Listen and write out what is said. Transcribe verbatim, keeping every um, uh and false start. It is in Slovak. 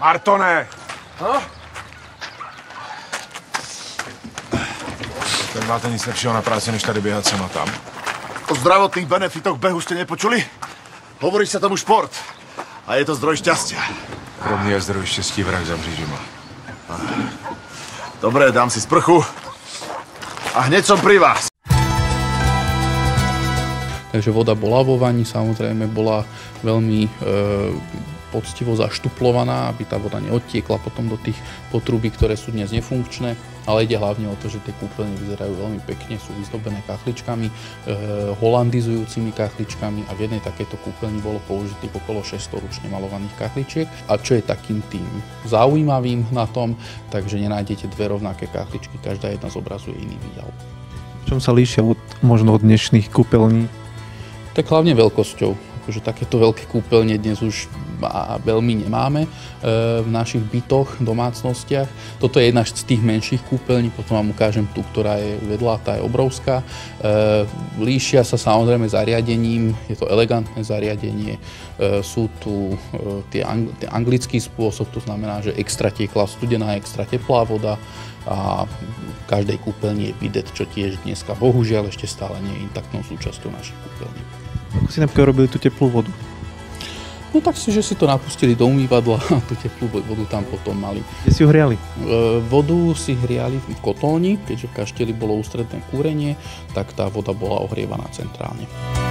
Artone! No? Tak máte nic lepšího na práci, než tady běhat sem a tam. O zdravotných benefitoch behu ste nepočuli? Hovorí sa tomu šport. A je to zdroj šťastia. Pro mě je zdroj štěstí vrah za mřížima. Dobre, dám si sprchu. A hneď som pri vás. Takže voda bola vo vani, samozrejme bola veľmi e, poctivo zaštuplovaná, aby tá voda neodtiekla potom do tých potrubí, ktoré sú dnes nefunkčné. Ale ide hlavne o to, že tie kúpeľne vyzerajú veľmi pekne, sú vyzdobené kachličkami, e, holandizujúcimi kachličkami a v jednej takejto kúpeľni bolo použitých okolo šesťsto ručne malovaných kachličiek. A čo je takým tým zaujímavým na tom, takže nenájdete dve rovnaké kachličky, každá jedna zobrazuje iný výjav. V čom sa líšia od, možno od dnešných kúpeľní? Tak hlavne veľkosťou. Akože takéto veľké kúpeľne dnes už veľmi nemáme v našich bytoch, domácnostiach. Toto je jedna z tých menších kúpeľní, potom vám ukážem tú, ktorá je vedľa, tá je obrovská. Líšia sa samozrejme zariadením, je to elegantné zariadenie, sú tu tie anglický spôsob, to znamená, že extra tekla studená, extra teplá voda a v každej kúpeľni je bidet, čo tiež dneska bohužiaľ ešte stále nie je intaktnou súčasťou našich kúpeľní. Ako si napríklad robili tú teplú vodu? No tak si, že si to napustili do umývadla a tú teplú vodu tam potom mali. Kde si ju hriali? E, vodu si hriali v kotolni, keďže v kašteli bolo ústredné kúrenie, tak tá voda bola ohrievaná centrálne.